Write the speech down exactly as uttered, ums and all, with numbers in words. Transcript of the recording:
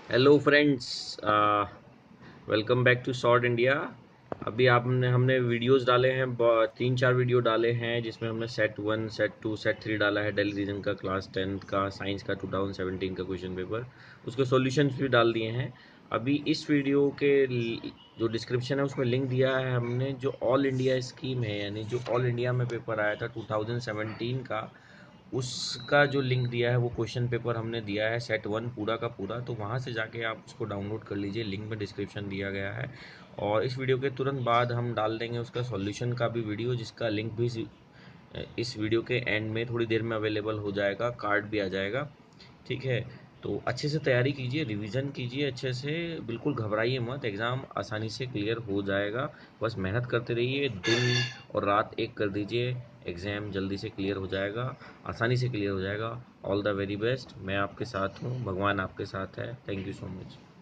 Hello friends, welcome back to short India. अभी आपने हमने वीडियोस डाले हैं, ब- तीन चार वीडियो डाले हैं जिसमें हमने set one, set two, set three डाला है। दिल्ली रीजन का, क्लास टेंथ का, साइंस का टू थाउजेंड सेवेंटीन का क्वेश्चन पेपर, उसके सॉल्यूशंस भी डाल दिए हैं। अभी इस वीडियो के ल- जो डिस्क्रिप्शन है उसमें लिंक दिया है हमने, जो ऑल इंडिया स्कीम है, यानी जो ऑल इंडिया में पेपर आया था टू थाउजेंड सेवेंटीन का, उसका जो लिंक दिया है, वो क्वेश्चन पेपर हमने दिया है सेट वन पूरा का पूरा। तो वहाँ से जाके आप उसको डाउनलोड कर लीजिए, लिंक में डिस्क्रिप्शन दिया गया है। और इस वीडियो के तुरंत बाद हम डाल देंगे उसका सॉल्यूशन का भी वीडियो, जिसका लिंक भी इस इस वीडियो के एंड में थोड़ी देर में अवेलेबल हो जाएगा, कार्ड भी आ जाएगा। ठीक है, तो अच्छे से तैयारी कीजिए, रिवीजन कीजिए अच्छे से, बिल्कुल घबराइए मत, एग्ज़ाम आसानी से क्लियर हो जाएगा। बस मेहनत करते रहिए, दिन और रात एक कर दीजिए, एग्ज़ाम जल्दी से क्लियर हो जाएगा, आसानी से क्लियर हो जाएगा। All the very best. मैं आपके साथ हूँ, भगवान आपके साथ है। Thank you so much.